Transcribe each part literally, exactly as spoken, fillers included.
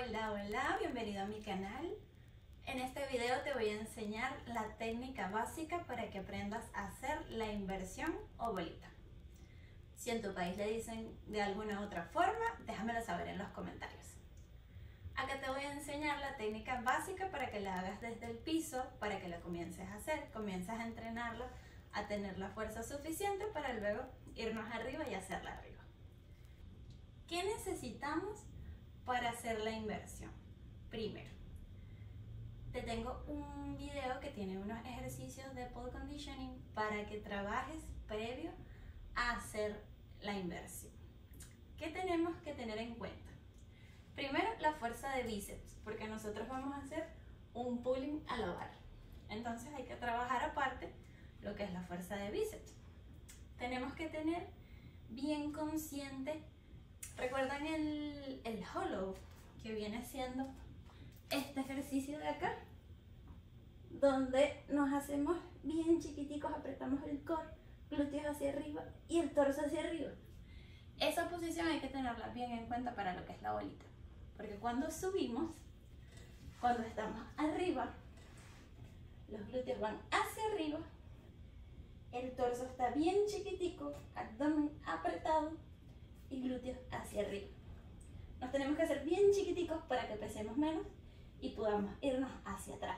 Hola, hola, bienvenido a mi canal. En este video te voy a enseñar la técnica básica para que aprendas a hacer la inversión o bolita. Si en tu país le dicen de alguna otra forma, déjamelo saber en los comentarios. Acá te voy a enseñar la técnica básica para que la hagas desde el piso, para que la comiences a hacer, comiences a entrenarla, a tener la fuerza suficiente para luego irnos arriba y hacerla arriba. ¿Qué necesitamos para hacer la inversión? Primero, te tengo un video que tiene unos ejercicios de pole conditioning para que trabajes previo a hacer la inversión. ¿Qué tenemos que tener en cuenta? Primero, la fuerza de bíceps, porque nosotros vamos a hacer un pulling a la barra. Entonces hay que trabajar aparte lo que es la fuerza de bíceps. Tenemos que tener bien consciente. ¿Recuerdan el, el hollow que viene siendo este ejercicio de acá? Donde nos hacemos bien chiquiticos, apretamos el core, glúteos hacia arriba y el torso hacia arriba. Esa posición hay que tenerla bien en cuenta para lo que es la bolita. Porque cuando subimos, cuando estamos arriba, los glúteos van hacia arriba, el torso está bien chiquitico, abdomen apretado y glúteos hacia arriba. Nos tenemos que hacer bien chiquiticos para que pesemos menos y podamos irnos hacia atrás.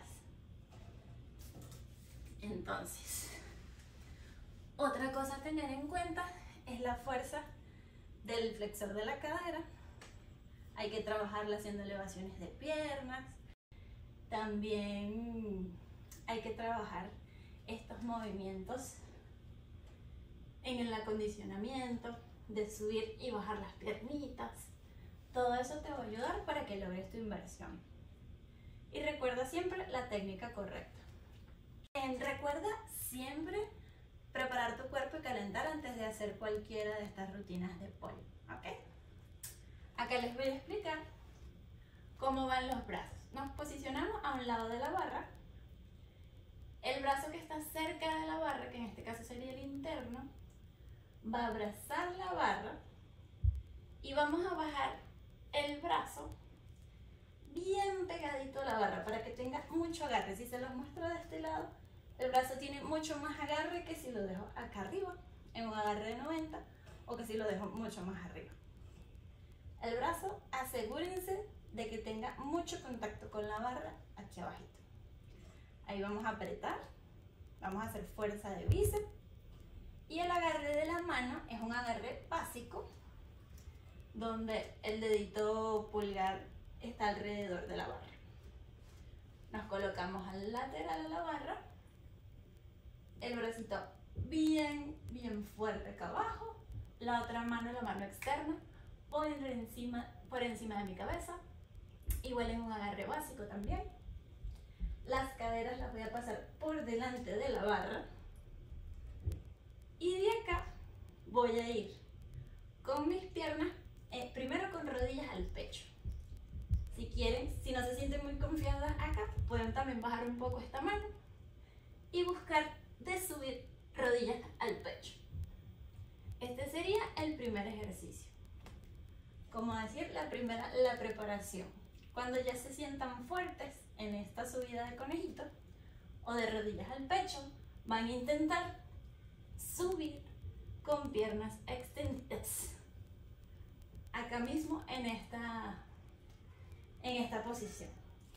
Entonces, otra cosa a tener en cuenta es la fuerza del flexor de la cadera. Hay que trabajarla haciendo elevaciones de piernas. También hay que trabajar estos movimientos en el acondicionamiento, de subir y bajar las piernitas. Todo eso te va a ayudar para que logres tu inversión. Y recuerda siempre la técnica correcta. Eh, recuerda siempre preparar tu cuerpo y calentar antes de hacer cualquiera de estas rutinas de pole, ¿ok? Acá les voy a explicar cómo van los brazos. Nos posicionamos a un lado de la barra. El brazo que está cerca de la barra, que en este caso sería el interno, va a abrazar la barra y vamos a bajar el brazo bien pegadito a la barra para que tenga mucho agarre. Si se los muestro de este lado, el brazo tiene mucho más agarre que si lo dejo acá arriba en un agarre de noventa o que si lo dejo mucho más arriba. El brazo, asegúrense de que tenga mucho contacto con la barra aquí abajito. Ahí vamos a apretar, vamos a hacer fuerza de bíceps. Y el agarre de la mano es un agarre básico, donde el dedito pulgar está alrededor de la barra. Nos colocamos al lateral de la barra, el bracito bien, bien fuerte acá abajo, la otra mano, la mano externa, por encima, por encima de mi cabeza, igual en un agarre básico también. Las caderas las voy a pasar por delante de la barra. Y de acá voy a ir con mis piernas, eh, primero con rodillas al pecho. Si quieren, si no se sienten muy confiadas acá, pueden también bajar un poco esta mano y buscar de subir rodillas al pecho. Este sería el primer ejercicio. Como decir, la primera, la preparación. Cuando ya se sientan fuertes en esta subida de conejito o de rodillas al pecho, van a intentar subir con piernas extendidas acá mismo en esta en esta posición.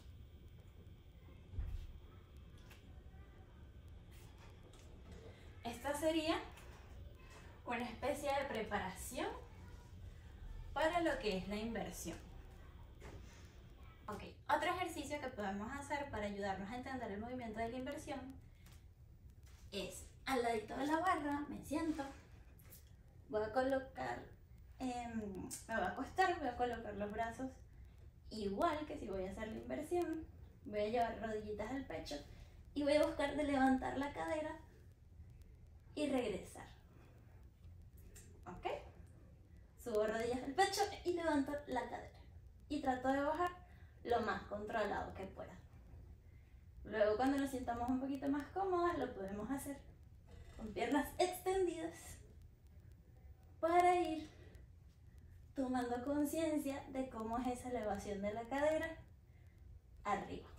Esta sería una especie de preparación para lo que es la inversión. Ok, otro ejercicio que podemos hacer para ayudarnos a entender el movimiento de la inversión es al ladito de la barra, me siento, voy a colocar, eh, me voy a acostar, voy a colocar los brazos igual que si voy a hacer la inversión, voy a llevar rodillitas al pecho y voy a buscar de levantar la cadera y regresar. ¿Ok? Subo rodillas al pecho y levanto la cadera y trato de bajar lo más controlado que pueda. Luego, cuando nos sintamos un poquito más cómodas, lo podemos hacer con piernas extendidas para ir tomando tomando conciencia de cómo es esa elevación de la cadera arriba.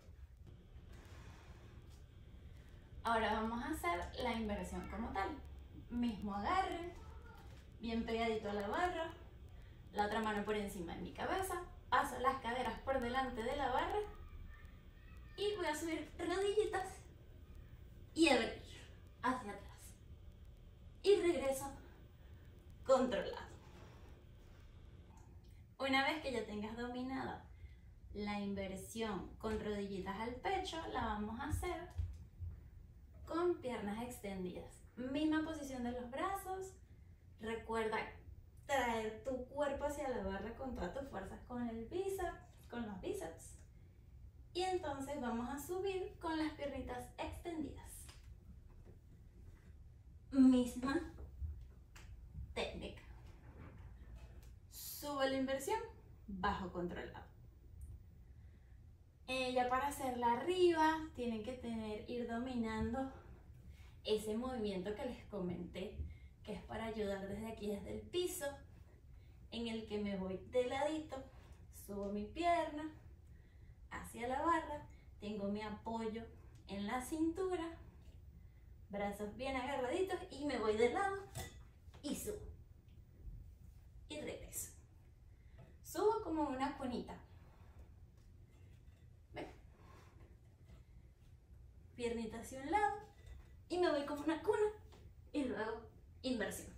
Ahora vamos a hacer la inversión como tal. Mismo agarre, bien pegadito a la barra, la otra mano por encima de mi cabeza, paso las caderas por delante de la barra y voy a subir rodillitas y abrir hacia atrás. Y regreso controlado. Una vez que ya tengas dominada la inversión con rodillitas al pecho, la vamos a hacer con piernas extendidas. Misma posición de los brazos. Recuerda traer tu cuerpo hacia la barra con todas tus fuerzas, con el bíceps, con los bíceps. Y entonces vamos a subir con las piernitas extendidas. Misma técnica. Subo la inversión, bajo controlado. Eh, ya para hacerla arriba, tienen que tener, ir dominando ese movimiento que les comenté, que es para ayudar desde aquí, desde el piso, en el que me voy de ladito, subo mi pierna hacia la barra, tengo mi apoyo en la cintura, brazos bien agarraditos y me voy de lado y subo y regreso. Subo como una cunita. ¿Ven? Piernita hacia un lado y me voy como una cuna y luego inversión.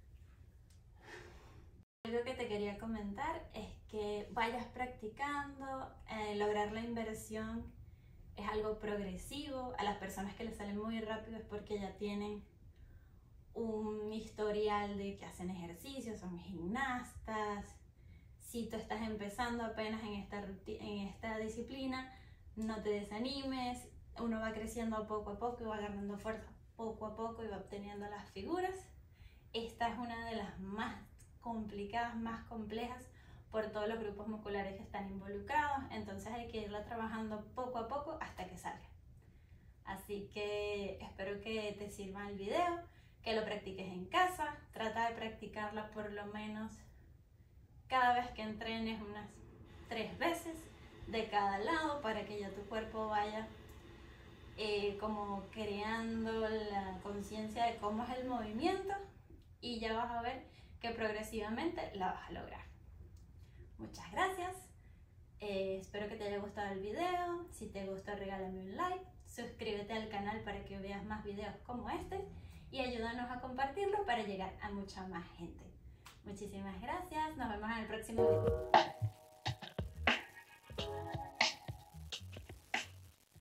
Algo que te quería comentar es que vayas practicando, eh, lograr la inversión es algo progresivo. A las personas que les salen muy rápido es porque ya tienen un historial de que hacen ejercicios, son gimnastas. Si tú estás empezando apenas en esta, en esta disciplina, no te desanimes, uno va creciendo poco a poco y va agarrando fuerza poco a poco y va obteniendo las figuras. Esta es una de las más complicadas, más complejas por todos los grupos musculares que están involucrados, entonces hay que irla trabajando poco a poco hasta que salga. Así que espero que te sirva el video, que lo practiques en casa, trata de practicarla por lo menos cada vez que entrenes unas tres veces de cada lado para que ya tu cuerpo vaya eh, como creando la conciencia de cómo es el movimiento y ya vas a ver que progresivamente la vas a lograr. Muchas gracias, eh, espero que te haya gustado el video. Si te gustó, regálame un like, suscríbete al canal para que veas más videos como este y ayúdanos a compartirlo para llegar a mucha más gente. Muchísimas gracias, nos vemos en el próximo video.